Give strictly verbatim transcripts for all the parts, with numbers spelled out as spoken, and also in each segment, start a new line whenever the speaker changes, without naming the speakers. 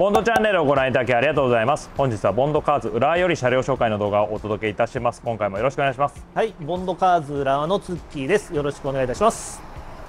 ボンドチャンネルをご覧いただきありがとうございます。本日はボンドカーズ浦和より車両紹介の動画をお届けいたします。今回もよろしくお願いします。
はい、ボンドカーズ浦和のツッキーです。よろしくお願いいたします。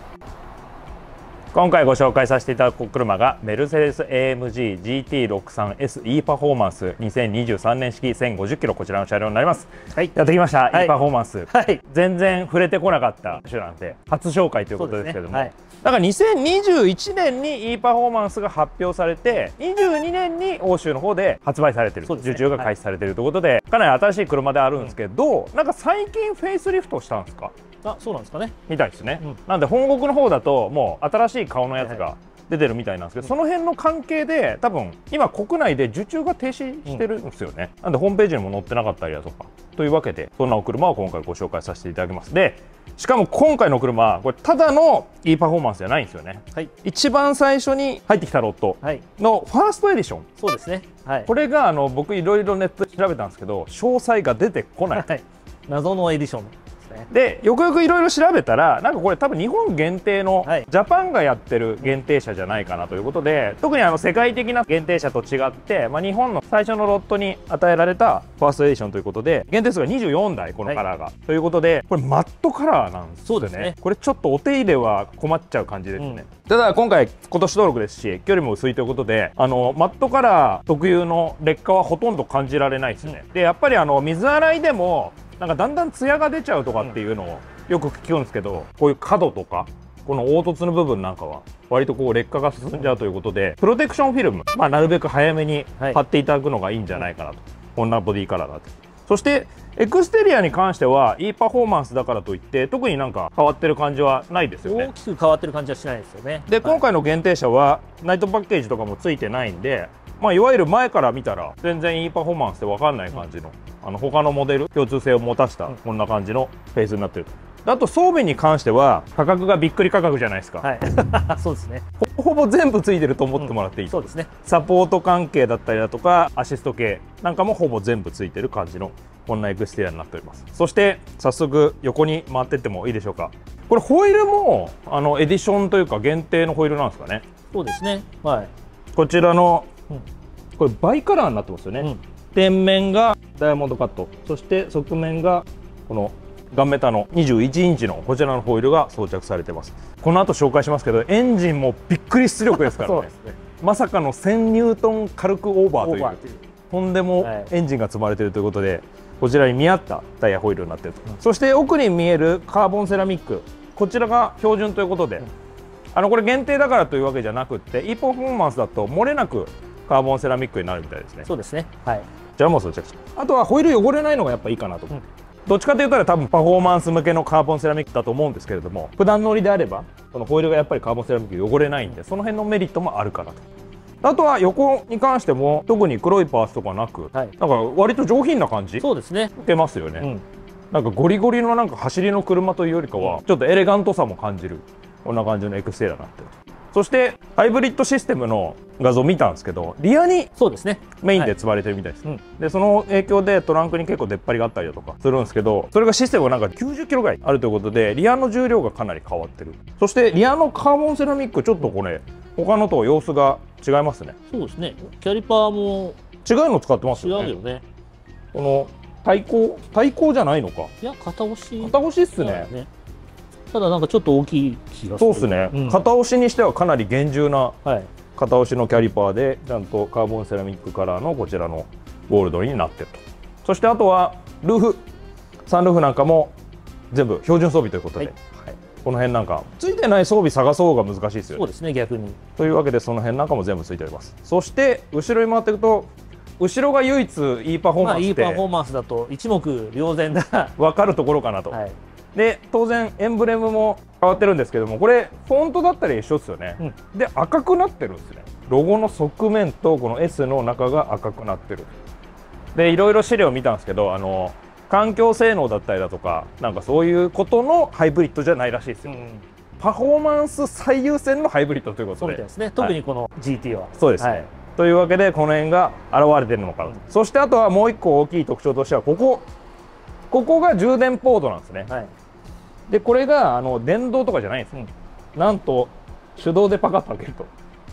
今回ご紹介させていただく車がメルセデス エーエムジー ジーティーろくじゅうさんエス E パフォーマンスにせんにじゅうさんねん式せんごじゅっキロ、こちらの車両になります。はい、やってきました、はい、E パフォーマンス、はい、全然触れてこなかった種なんで初紹介ということですけども、ね、はい、だからにせんにじゅういちねんに E パフォーマンスが発表されてにじゅうにねんに欧州の方で発売されてる、ね、受注が開始されているということで、はい、かなり新しい車であるんですけど、うん、なんか最近フェイスリフトしたんですか？
あ、そうなんですかね。
みたいですね、うん、なんで本国の方だともう新しい顔のやつが出てるみたいなんですけど、その辺の関係で多分今国内で受注が停止してるんですよね、うん、なんでホームページにも載ってなかったりだとかというわけで、そんなお車を今回ご紹介させていただきます。でしかも今回の車これただの E パフォーマンスじゃないんですよね、はい、一番最初に入ってきたロットのファーストエディション、
そうですね、はい、
これがあの僕いろいろネットで調べたんですけど詳細が出てこない、はい、
謎のエディション
でよくよくいろいろ調べたら、なんかこれ多分日本限定の、はい、ジャパンがやってる限定車じゃないかなということで、特にあの世界的な限定車と違って、まあ、日本の最初のロットに与えられたファーストエディションということで、限定数がにじゅうよんだいこのカラーが、はい、ということでこれマットカラーなんですね。そうですね、これちょっとお手入れは困っちゃう感じですね、うん、ただ今回今年登録ですし距離も薄いということで、あのマットカラー特有の劣化はほとんど感じられないですね、うん、でやっぱりあの水洗いでもなんかだんだんツヤが出ちゃうとかっていうのをよく聞くんですけど、こういう角とかこの凹凸の部分なんかは割とこう劣化が進んじゃうということで、プロテクションフィルム、まあ、なるべく早めに貼っていただくのがいいんじゃないかなと、こんなボディカラーだと。そしてエクステリアに関しては E パフォーマンスだからといって特になんか変わってる感じはないですよね。
大きく変わってる感じはしないですよね。
で、はい、今回の限定車はナイトパッケージとかもついてないんで、まあ、いわゆる前から見たら全然 E パフォーマンスで分かんない感じの、うん、あの他のモデル共通性を持たせたこんな感じのフェイスになってると。あと装備に関しては価格がびっくり価格じゃないですか。はい
そうですね。
ほぼほぼ全部ついてると思ってもらっていい、うん、そうですね。サポート関係だったりだとかアシスト系なんかもほぼ全部ついてる感じのこんなエクステリアになっております。そして早速横に回ってってもいいでしょうか。これホイールもあのエディションというか限定のホイールなんですかね。
そうですね、はい、
こちらの、うん、これバイカラーになってますよね、うん、天面がダイヤモンドカット、そして側面がこのガンメタのにじゅういちインチのこちらのホイールが装着されてます。この後紹介しますけどエンジンもびっくり出力ですからねね、まさかのせんニュートン軽くオーバーというとんでもエンジンが積まれているということで、はい、こちらに見合ったタイヤホイールになっていると、うん、そして奥に見えるカーボンセラミック、こちらが標準ということで、うん、あのこれ限定だからというわけじゃなくって E パフォーマンスだと漏れなくカーボンセラミックになるみたいですね。
そうですね、はい、
じゃあもう装着して、あとはホイール汚れないのがやっぱいいかなと、うん、どっちかというと多分パフォーマンス向けのカーボンセラミックだと思うんですけれども、普段乗りであればこのホイールがやっぱりカーボンセラミック汚れないんで、その辺のメリットもあるかなと。あとは横に関しても特に黒いパーツとかなく、はい、なんか割と上品な感じ、そうですね、受けますよね、うん、なんかゴリゴリのなんか走りの車というよりかはちょっとエレガントさも感じるこんな感じのエクステリアになってる。そしてハイブリッドシステムの画像見たんですけど、リアにそうですねメインで積まれてるみたいです、はい、うん、でその影響でトランクに結構出っ張りがあったりだとかするんですけど、それがシステムがなんかきゅうじゅっキロぐらいあるということでリアの重量がかなり変わってる。そしてリアのカーボンセラミックちょっとこれ他のと様子が違いますね。そうですね、
キャリパーも
違うの使ってますよね。
違うよね。
この対向対向じゃないのか、
いや片押し
片押しっすね。
ただなんかちょっと大きい気がする。
そうですね、うん、片押しにしてはかなり厳重な片押しのキャリパーでちゃんとカーボンセラミックカラーのこちらのゴールドになってると。そしてあとはルーフ、サンルーフなんかも全部標準装備ということで、はいはい、この辺なんかついてない装備探そうが難しいですよね。そうですね、逆に。というわけでその辺なんかも全部ついております。そして後ろに回っていくと後ろが唯一 E パフォーマンスで、
いいパフォーマンスだと一目瞭然だ
分かるところかなと、はい、で当然エンブレムも変わってるんですけども、これフォントだったり一緒ですよね、うん、で赤くなってるんですね。ロゴの側面とこの エス の中が赤くなってる。でいろいろ資料を見たんですけど、あの環境性能だったりだとかなんかそういうことのハイブリッドじゃないらしいですよ、うん、パフォーマンス最優先のハイブリッドということで、そうみたいですね、特にこの ジーティー は、はい、そうですね、はい、というわけでこの辺が現れてるのかなと、うん、そしてあとはもう一個大きい特徴としてはここここが充電ポートなんですね、はい、でこれがあの電動とかじゃないんです、うん、なんと手動でパカッと開けると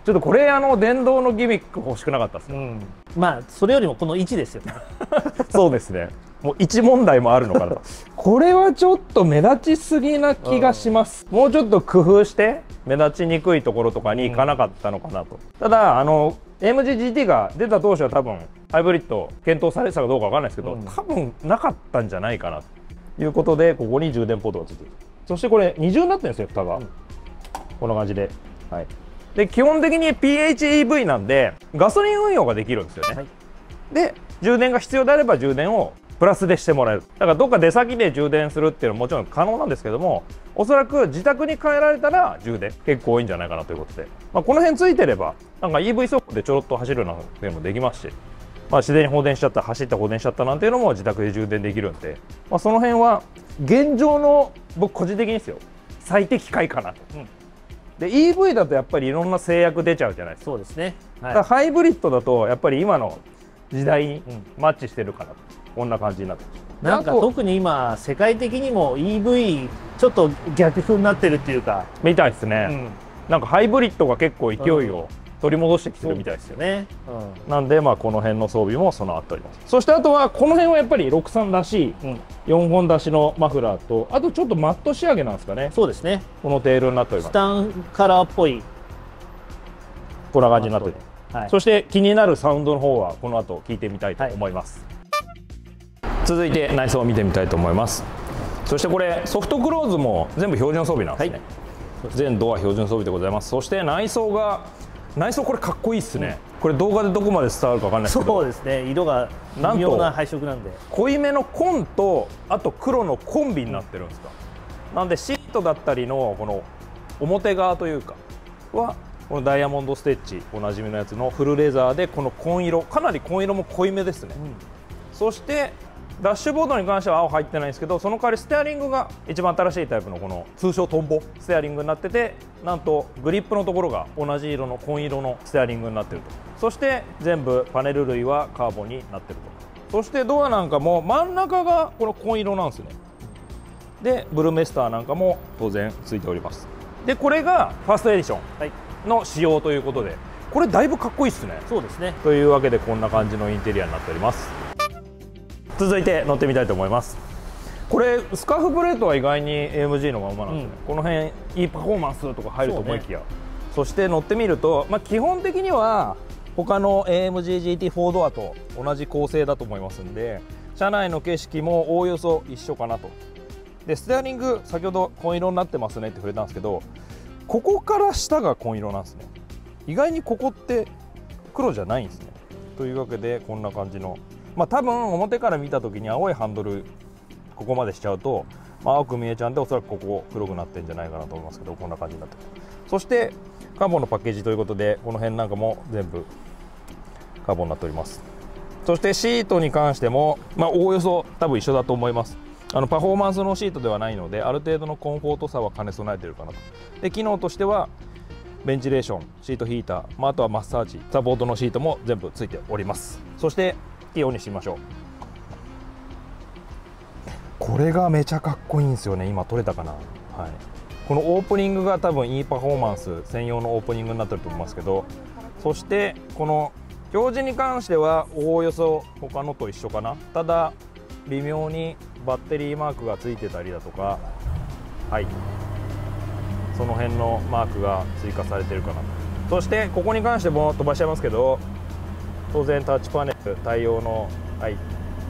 ちょっとこれあの電動のギミック欲しくなかったですか、うん、
まあそれよりもこの位置ですよね
そうですね、もう位置問題もあるのかなとこれはちょっと目立ちすぎな気がします、うん、もうちょっと工夫して目立ちにくいところとかに行かなかったのかなと、うん、ただあの エーエムジージーティー が出た当初は多分ハイブリッド検討されてたかどうかわかんないですけど、うん、多分なかったんじゃないかなということで、ここに充電ポートがついてる。そしてこれ二重になってるんですよ、蓋が、うん、こんな感じで、はい、で基本的に ピーエイチイーブイ なんでガソリン運用ができるんですよね、はい、で充電が必要であれば充電をプラスでしてもらえる。だからどっか出先で充電するっていうのはもちろん可能なんですけども、おそらく自宅に帰られたら充電結構多いんじゃないかなということで、まあ、この辺ついてればなんか イーブイ 走行でちょろっと走るなんていうのもできますし、まあ、自然に放電しちゃった、走って放電しちゃったなんていうのも自宅で充電できるんで、まあ、その辺は現状の僕個人的にですよ、最適解かなと、うん、で イーブイ だとやっぱりいろんな制約出ちゃうじゃないですか。
そうですね、はい、
だからハイブリッドだとやっぱり今の時代にマッチしてるかなと、こんな感じになって
なんか特に今世界的にも イーブイ ちょっと逆風になってるっていうか
みたいですね、うん、なんかハイブリッドが結構勢いを取り戻してきてるみたいですよね、うん、なんでまあこの辺の装備も備わっております。そしてあとはこの辺はやっぱりろくさんらしいよんほん出しのマフラーと、あとちょっとマット仕上げなんですかね。
そうですね、
このテールになっております。
チタンカラーっぽい
こんな感じになっております、はい、そして気になるサウンドの方はこの後聞いてみたいと思います、はい、続いて内装を見てみたいと思います。そしてこれソフトクローズも全部標準装備なんですね、はい、全ドア標準装備でございます。そして内装が内装これかっこいいっすね、うん、これ動画でどこまで伝わるかわかんないですけど、
そうですね、色が微妙な配色なんで
濃いめの紺とあと黒のコンビになってるんですか、うん、なんでシートだったりのこの表側というかはこのダイヤモンドステッチおなじみのやつのフルレザーで、この紺色かなり紺色も濃いめですね、うん、そしてダッシュボードに関しては青入ってないんですけど、その代わりステアリングが一番新しいタイプのこの通称トンボステアリングになってて、なんとグリップのところが同じ色の紺色のステアリングになってると。そして全部パネル類はカーボンになってると。そしてドアなんかも真ん中がこの紺色なんですね。でブルメスターなんかも当然ついております。でこれがファーストエディションの仕様ということで、これだいぶかっこいいっすね。
そうですね。
というわけでこんな感じのインテリアになっております。続いて乗ってみたいと思います。これスカーフプレートは意外に エーエムジー のままなんですね、うん、この辺いいパフォーマンスとか入ると思いきや そ,、ね、そして乗ってみると、まあ、基本的には他の エーエムジージーティーフォー ドアと同じ構成だと思いますんで、車内の景色もおおよそ一緒かなと。でステアリング先ほど紺色になってますねって触れたんですけど、ここから下が紺色なんですね。意外にここって黒じゃないんですね。というわけでこんな感じの、まあ多分表から見た時に青いハンドルここまでしちゃうと、まあ、青く見えちゃうんで、おそらくここ黒くなってんじゃないかなと思いますけど、こんな感じになってる。そしてカーボンのパッケージということで、この辺なんかも全部カーボンになっております。そしてシートに関してもまあおおよそ多分一緒だと思います。あのパフォーマンスのシートではないので、ある程度のコンフォートさは兼ね備えているかなと。で機能としてはベンチレーション、シートヒーター、まあ、あとはマッサージサポートのシートも全部ついております。そしてキーオンにしてみましょう。これがめちゃかっこいいんですよね。今撮れたかな、はい、このオープニングが多分いいパフォーマンス専用のオープニングになってると思いますけど、そしてこの表示に関してはおおよそ他のと一緒かな。ただ微妙にバッテリーマークがついてたりだとか、はい、その辺のマークが追加されてるかな。そしてここに関しても飛ばしちゃいますけど、当然タッチパネル対応の、はい、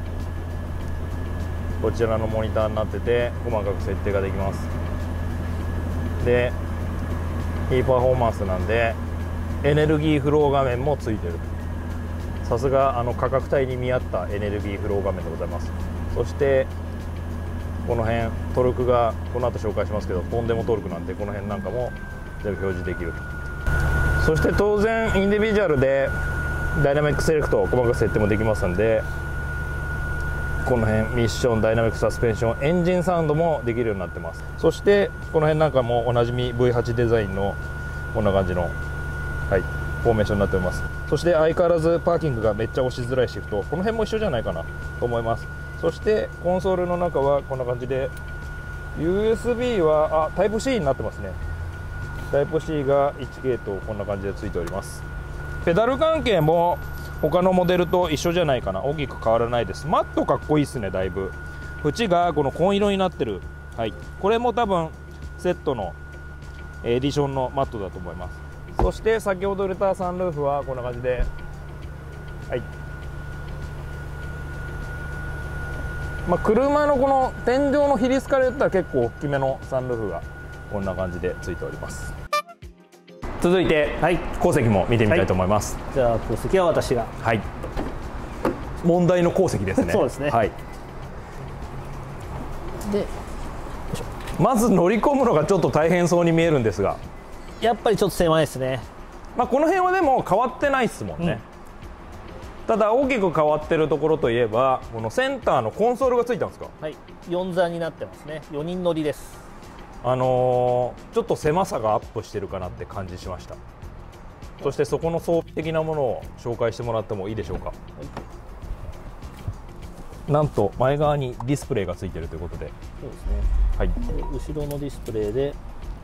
こちらのモニターになってて細かく設定ができます。でいいパフォーマンスなんでエネルギーフロー画面もついてる。さすがあの価格帯に見合ったエネルギーフロー画面でございます。そしてこの辺トルクがこの後紹介しますけど、トンデモトルクなんでこの辺なんかも全部表示できると。そして当然インディビジュアルでダイナミックセレクト細かく設定もできますんで、この辺ミッション、ダイナミックサスペンション、エンジンサウンドもできるようになってます。そしてこの辺なんかもおなじみ ブイはち デザインのこんな感じの、はい、フォーメーションになっております。そして相変わらずパーキングがめっちゃ押しづらいシフト、この辺も一緒じゃないかなと思います。そしてコンソールの中はこんな感じで ユーエスビー はあタイプ シー になってますね。 タイプ シー がいちゲートこんな感じでついております。ペダル関係も他のモデルと一緒じゃないかな。大きく変わらないです。マットかっこいいですね。だいぶ縁がこの紺色になってる、はい、これも多分セットのエディションのマットだと思います。そして先ほど入れたサンルーフはこんな感じで、はい、まあ、車のこの天井の比率から言ったら結構大きめのサンルーフがこんな感じでついております。続いて、はい、後席も見てみたいと思います。
はい、じゃあ後席は私が、
はい、問題の後席ですね。
そうですね、
はい、
で
まず乗り込むのがちょっと大変そうに見えるんですが、
やっぱりちょっと狭いですね。
まあこの辺はでも変わってないですもんね、うん、ただ大きく変わってるところといえばこのセンターのコンソールがついたんですか。
はい、よん座になってますね。よにん乗りです。
あのー、ちょっと狭さがアップしてるかなって感じしました。そしてそこの装備的なものを紹介してもらってもいいでしょうか。はい、なんと前側にディスプレイがついてるということで、
そうですね、
はい、
で後ろのディスプレイで、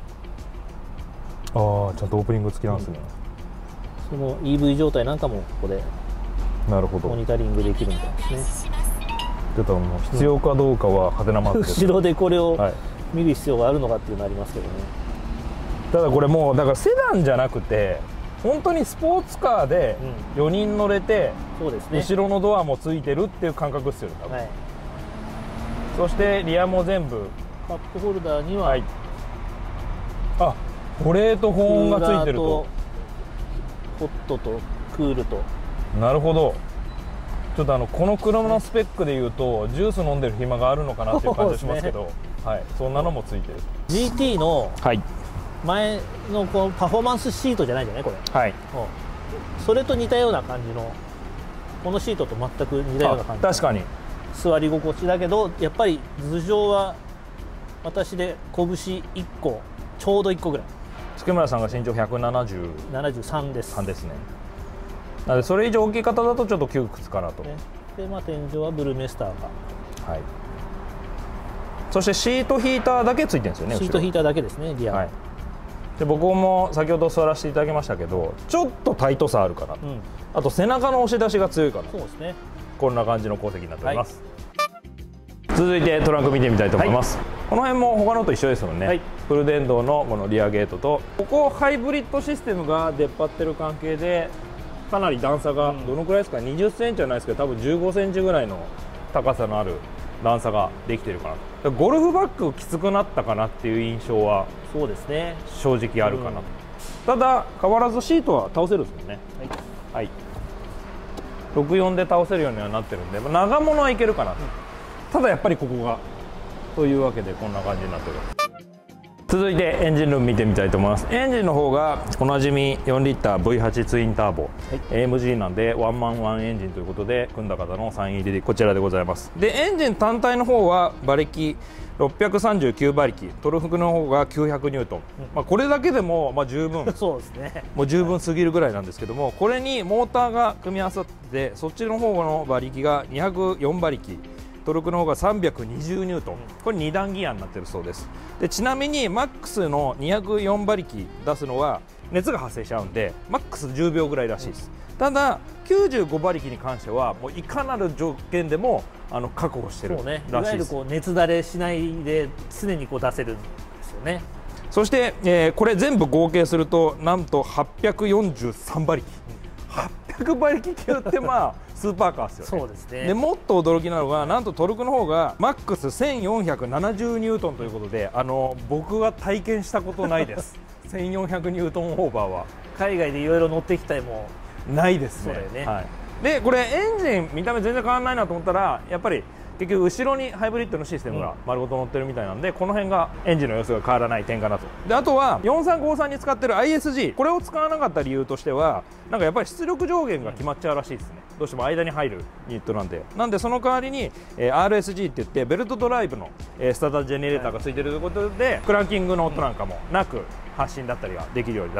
ああちゃんとオープニング付きなんですね、
うん、その イーブイ 状態なんかもここで
なるほど
モニタリングできるみたいですね。
ちょっともう必要かどうかはハテナマークです、
後ろでこれを
はい
見る必要があるのかっていうのありますけどね。
ただこれもうだからセダンじゃなくて本当にスポーツカーでよにん乗れて、
うん、そうですね、
後ろのドアもついてるっていう感覚ですよね、多分。はい、そしてリアも全部
カップホルダーには、
はい、あ保冷と保温がついてると、
ホットとクールと。な
るほど。ちょっとあのこの車のスペックでいうとジュース飲んでる暇があるのかなっていう感じがしますけど、ね、はい、そんなのもついてる。
ジーティー の
はい
前のこのパフォーマンスシートじゃないじゃないこれ、
はい、
それと似たような感じの、このシートと全く似たような感じ、
確かに
座り心地だけど、やっぱり頭上は私で拳いっこちょうどいっこぐらい。
月村さんが身長ひゃくななじゅう
ななじゅうさんです。
さんですね。なのでそれ以上大きい方だとちょっと窮屈かなと、ね、
で、まあ、天井はブルーメスターが、
はい、そしてシートヒーターだけついてるんですよね。
シートヒーターだけですね、リア、はい、
で僕も先ほど座らせていただきましたけどちょっとタイトさあるかなと、うん、あと背中の押し出しが強いかな。
そうですね、こ
んな感じの後席になっております、はい、続いてトランク見てみたいと思います、はい、この辺も他のと一緒ですもんね、はい、フル電動のこのリアゲートと、ここハイブリッドシステムが出っ張ってる関係でかなり段差がどのくらいですか、うん、にじゅっセンチじゃないですけど多分じゅうごセンチぐらいの高さのある段差ができてるかなと。ゴルフバッグきつくなったかなっていう印象は
そうですね、
正直あるかなと、うん、ただ変わらずシートは倒せるんですもんね。はい、はい、ろくじゅうよんで倒せるようにはなってるんで、まあ、長物はいけるかなと、うん、ただやっぱりここがというわけでこんな感じになってる。続いてエンジンルーム見てみたいと思います。エンジンの方がおなじみよんリッター ブイはち ツインターボ、はい、エーエムジー なんでワンマンワンエンジンということで組んだ方のサイン入りでこちらでございます。でエンジン単体の方は馬力ろっぴゃくさんじゅうきゅう馬力、トルクの方がきゅうひゃくニュートン、うん、まあこれだけでもまあ十分
そうですね、
もう十分すぎるぐらいなんですけども、これにモーターが組み合わさってそっちの方の馬力がにひゃくよん馬力、トルクの方がさんびゃくにじゅうニュートン、これに段ギアになってるそうです。でちなみにマックスのにひゃくよん馬力出すのは熱が発生しちゃうんでマックスじゅうびょうぐらいらしいです、うん、ただきゅうじゅうご馬力に関してはもういかなる条件でもあの確保してるらしいです。
そうね、いわゆるこう熱だれしないで常にこう出せるんですよね。
そして、えー、これ全部合計するとなんとはっぴゃくよんじゅうさん馬力、うん、はっぴゃく馬力級ってまあスーパーカーですよね。
そうですね。
でもっと驚きなのがなんとトルクの方がマックスせんよんひゃくななじゅうニュートンということで、あの僕は体験したことないですせんよんひゃくニュートンオーバーは
海外でいろいろ乗ってきたりも
ないですね。
そうだよね、
はい、でこれエンジン見た目全然変わらないなと思ったらやっぱり結局後ろにハイブリッドのシステムが丸ごと乗ってるみたいなんで、うん、この辺がエンジンの様子が変わらない点かなと。であとはよんさんごさんに使ってる アイエスジー これを使わなかった理由としてはなんかやっぱり出力上限が決まっちゃうらしいですね。どうしても間に入るユニットなんでなんでその代わりに、えー、アールエスジー って言ってベルトドライブの、えー、スタータージェネレーターがついてるということで、はい、クランキングの音なんかもなく発進だったりができるようになってると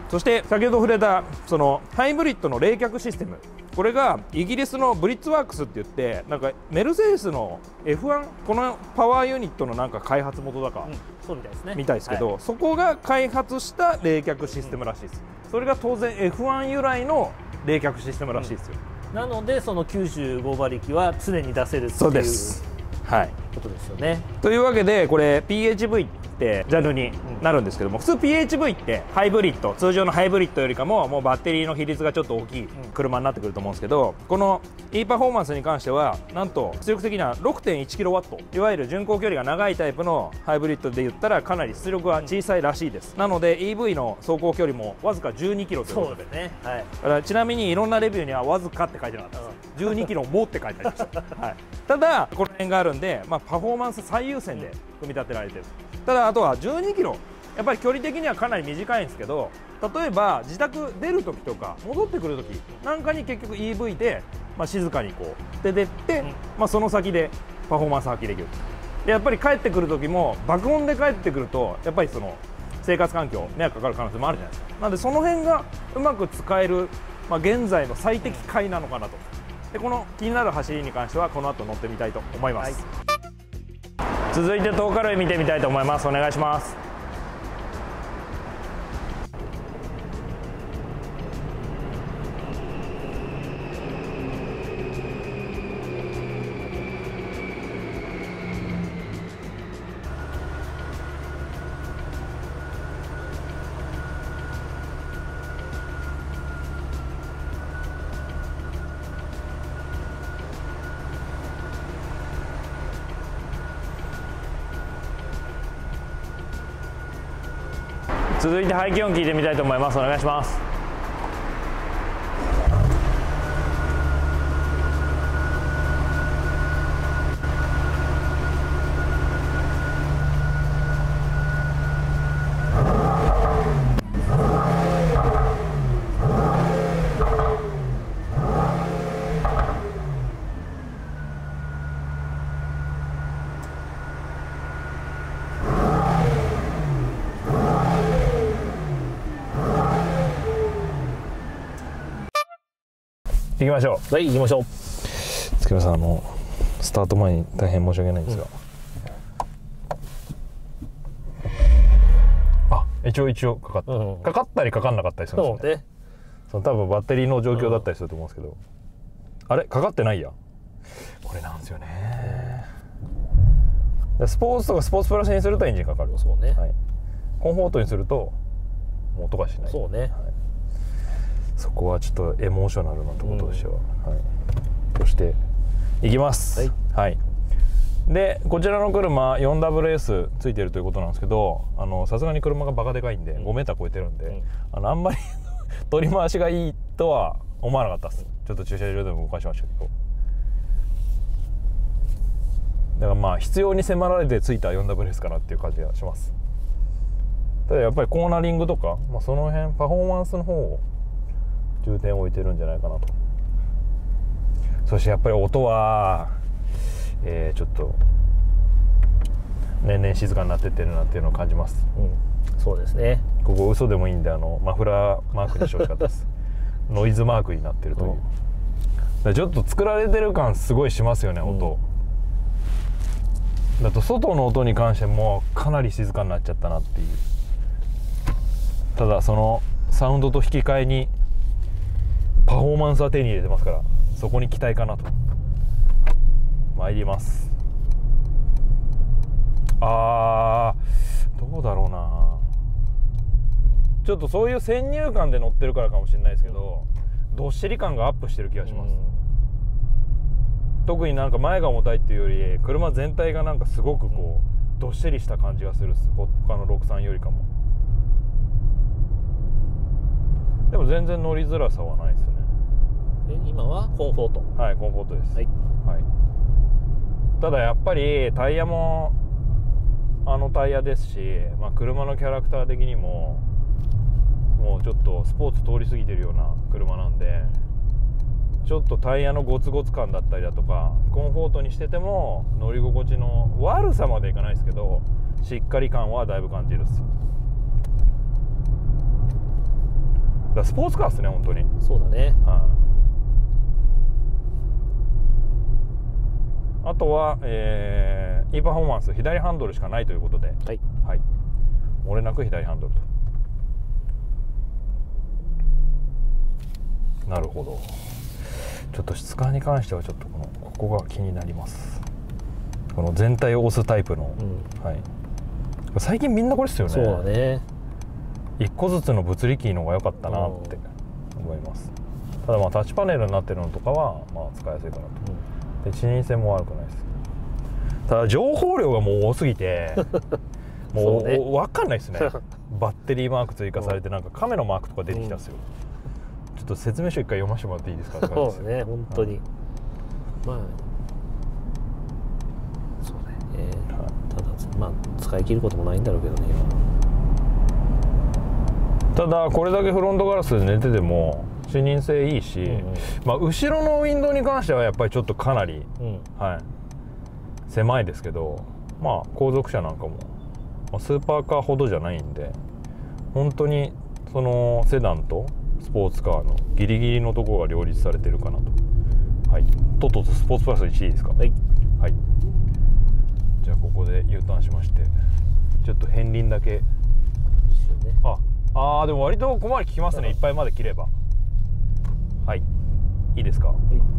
そして先ほど触れたそのハイブリッドの冷却システム、これがイギリスのブリッツワークスって言って、なんかメルセデスの エフワン このパワーユニットのなんか開発元だか、うん、
そうみたいですね、
みたいですけど、はい、そこが開発した冷却システムらしいです、うん、それが当然 エフワン 由来の冷却システムらしいですよ、
うん、なのでそのきゅうじゅうごばりきは常に出せるっていう
そうです、はい、
ことですよね。
というわけでこれ ピーエイチブイ ってジャンルになるんですけども、普通 ピーエイチブイ ってハイブリッド、通常のハイブリッドよりかももうバッテリーの比率がちょっと大きい車になってくると思うんですけど、この E パフォーマンスに関してはなんと出力的には ろくてんいちキロワット、 いわゆる巡航距離が長いタイプのハイブリッドで言ったらかなり出力は小さいらしいです。なので イーブイ の走行距離もわずかじゅうにキロということで、
そうですね、はい、
だからちなみにいろんなレビューにはわずかって書いてなかったです、うん、じゅうにキロもって書いてありました、はい、ただこの辺があるんで、まあ、パフォーマンス最優先で組み立てられている。ただあとはじゅうにキロ、やっぱり距離的にはかなり短いんですけど、例えば自宅出るときとか戻ってくるときなんかに結局 イーブイ で、まあ、静かにこう出てって、うん、まあ、その先でパフォーマンス発揮できる。でやっぱり帰ってくるときも爆音で帰ってくるとやっぱりその生活環境迷惑かかる可能性もあるじゃないですか。なのでその辺がうまく使える、まあ、現在の最適解なのかなと。でこの気になる走りに関してはこの後乗ってみたいと思います、はい、続いてトーカルイ見てみたいと思います。お願いします。続いて排気音聞いてみたいと思います。お願いします。行きましょう。
はい、行きましょう。
月村さん、あのスタート前に大変申し訳ないんですが、うん、あ、一応一応かかった、うん、かかったりかかんなかったりするんですよね。その多分バッテリーの状況だったりすると思うんですけど、うん、あれかかってないや、これなんですよね。スポーツとかスポーツプラスにするとエンジンかかる。
そうね、
はい、コンフォートにするともう音がしない。
そうね、はい、
そこはちょっとエモーショナルなところとしては、うん、はい、そしていきます。はい、はい、でこちらの車 フォーダブリューエス ついてるということなんですけど、さすがに車がバカでかいんで、うん、ごメーター超えてるんで、うん、あのあんまり取り回しがいいとは思わなかったです。ちょっと駐車場でも動かしましたけど、だからまあ必要に迫られてついた フォーダブリューエス かなっていう感じがします。ただやっぱりコーナリングとか、まあ、その辺パフォーマンスの方を重点を置いてるんじゃないかなと。そしてやっぱり音は、えー、ちょっと年々静かになってってるなっていうのを感じます、
うん、そうですね。
ここ嘘でもいいんで、あのマフラーマークにしてほしかったですノイズマークになってるという、うん、だちょっと作られてる感すごいしますよね、音、うん、だと外の音に関してもかなり静かになっちゃったなっていう。ただそのサウンドと引き換えにパフォーマンスは手に入れてますから、そこに期待かなと。参ります。あー、どうだろうな、ちょっとそういう先入観で乗ってるからかもしれないですけど、どっしり感がアップしてる気がします、うん、特になんか前が重たいっていうより車全体がなんかすごくこう、うん、どっしりした感じがするっす、他のろくさんよりかも。でも全然乗りづらさはないですね。
え今はコンフォート。
はい、コンフォートです、はいはい、ただやっぱりタイヤもあのタイヤですし、まあ、車のキャラクター的にももうちょっとスポーツ通り過ぎてるような車なんで、ちょっとタイヤのゴツゴツ感だったりだとか、コンフォートにしてても乗り心地の悪さまでいかないですけど、しっかり感はだいぶ感じるっす。 だスポーツカーですね本当に。
そうだね、
はい、あとは、えー、E パフォーマンス左ハンドルしかないということで、はい、はい、漏れなく左ハンドルと。なるほど。ちょっと質感に関してはちょっとこのここが気になります。この全体を押すタイプの、うん、はい、最近みんなこれですよね。
そうだね。
いっこずつの物理キーの方が良かったなって思います。ただまあタッチパネルになってるのとかはまあ使いやすいかなと、うん、で視認性も悪くないです。ただ情報量がもう多すぎてもう、ね、分かんないですねバッテリーマーク追加されてなんかカメのマークとか出てきたんですよ、うん、ちょっと説明書一回読ませてもらっていいですかって感じですよ。
そうね本当に、うん、まあそうね、はい、ただまあ使い切ることもないんだろうけどね今。
ただこれだけフロントガラスで寝てても視認性いいし、うんうん、まあ、後ろのウィンドウに関してはやっぱりちょっとかなり、うん、はい、狭いですけど、まあ後続車なんかも、まあ、スーパーカーほどじゃないんで本当にそのセダンとスポーツカーのギリギリのところが両立されてるかなと。はい、とっととスポーツプラスいちいいですか。はい、はい、じゃあここで U ターンしましてちょっと片輪だけ、ね、ああーでも割と小回り効きますね。いっぱいまで切れば。はい、いいですか。はい、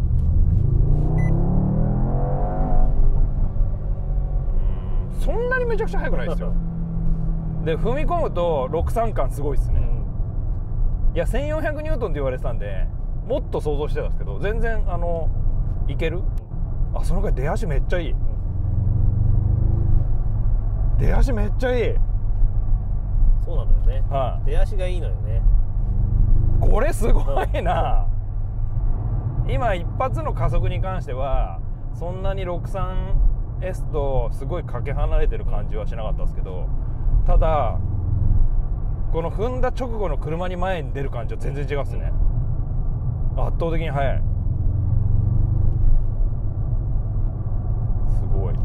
うん、そんなにめちゃくちゃ速くないですよで踏み込むとろくさん感すごいですね、うん、いやせんよんひゃくニュートンって言われてたんでもっと想像してたんですけど全然あのいける。あそのぐらい出足めっちゃいい、うん、出足めっちゃいい。
そうなのよね、はあ、出足がいいのよね。
これすごいな、うん、今一発の加速に関してはそんなに ろくさんエス とすごいかけ離れてる感じはしなかったですけど、ただこの踏んだ直後の車に前に出る感じは全然違うっすね、うん、圧倒的に速い。すごい。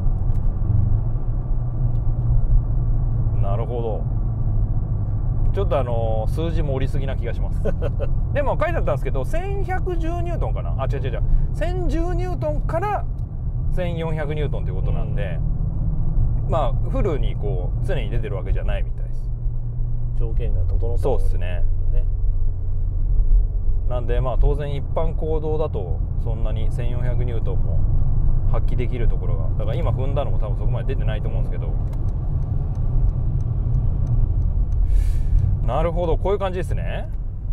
なるほど。ちょっとあのー、数字盛りすぎな気がしますでも書いてあったんですけどせんひゃくじゅうニュートンかなあ違う違う違うせんじゅうニュートンからせんよんひゃくニュートンということなんで、うん、まあフルにこう常に出てるわけじゃないみたいです。
条件が整った
そうですね。なんでまあ当然一般公道だとそんなにせんよんひゃくニュートンも発揮できるところがだから今踏んだのも多分そこまで出てないと思うんですけど。なるほどこういう感じですね。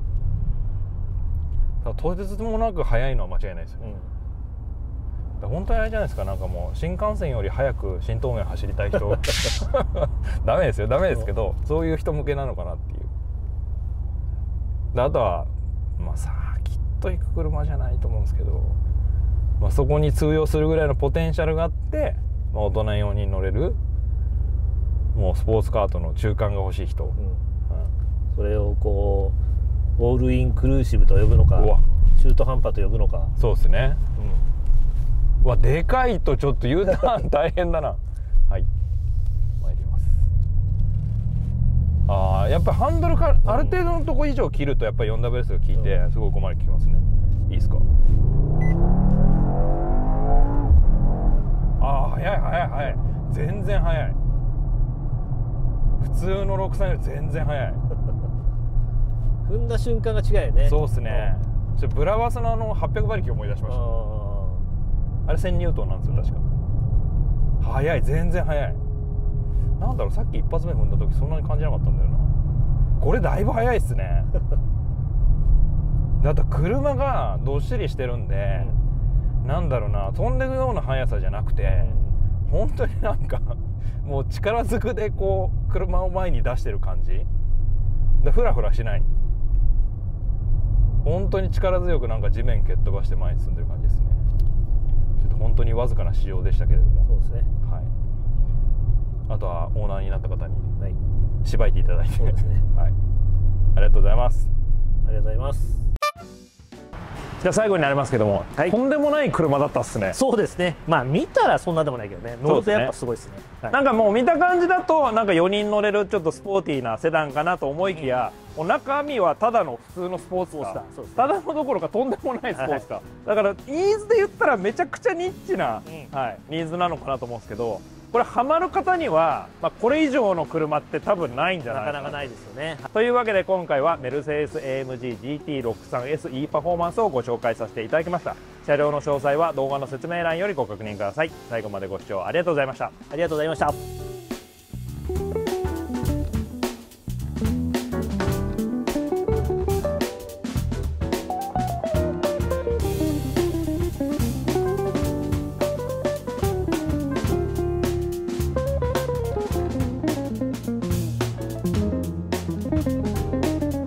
とてつもなく速いのは間違いないですよね、うん、本当にあれじゃないですか。なんかもう新幹線より速く新東名走りたい人ダメですよダメですけどそういう人向けなのかなっていう。であとはまあサーキット行く車じゃないと思うんですけど、まあ、そこに通用するぐらいのポテンシャルがあって、まあ、大人よにん乗れるもうスポーツカーとの中間が欲しい人、うん、
それをこうオールインクルーシブと呼ぶのか中途半端と呼ぶのか。
そうですね、うん、わでかいとちょっと U ターン大変だなはい参ります。ああやっぱりハンドルか、うん、ある程度のとこ以上切るとやっぱり フォーダブリューエス が効いて、うん、すごい小回り効きますね。いいですか。ああ速い速い速い全然速い。普通のろくさんより全然速い
踏んだ瞬間が違うよね。
そうっすね、うん、ちょブラバスのあのはっぴゃく馬力を思い出しました。 あ, あれせんニュートンなんですよ確か、うん、速い全然速い。なんだろうさっき一発目踏んだ時そんなに感じなかったんだよな。これだいぶ速いっすねだって車がどっしりしてるんで、うん、なんだろうな飛んでくような速さじゃなくて、うん、本当になんかもう力ずくでこう車を前に出してる感じでフラフラしない。本当に力強くなんか地面蹴っ飛ばして前に進んでる感じですね。ちょっと本当にわずかな試乗でしたけれども。
そうですね、
はい、あとはオーナーになった方にしばいていただいて、
そうですね、
はい、ありがとうございます。
ありがとうございます。
じゃあ最後になりますけども、はい、とんでもない車だったっすね。
そうですね。まあ見たらそんなでもないけどね、乗るとやっぱすごいですね。はい、
なんかもう見た感じだとなんかよにん乗れるちょっとスポーティーなセダンかなと思いきや、 もう中身はただの普通のスポーツカー、
そうですね、
ただのどころかとんでもないスポーツカー、はい、だからニーズで言ったらめちゃくちゃニッチな、うん、はい、ニーズなのかなと思うんですけど、これハマる方には、まあ、これ以上の車って多分ないんじゃないかな、
なかなかないですよね。
というわけで今回はメルセデス エーエムジー ジーティーろくじゅうさんエス E パフォーマンスをご紹介させていただきました。車両の詳細は動画の説明欄よりご確認ください。最後までご視聴ありがとうございました。
ありがとうございました。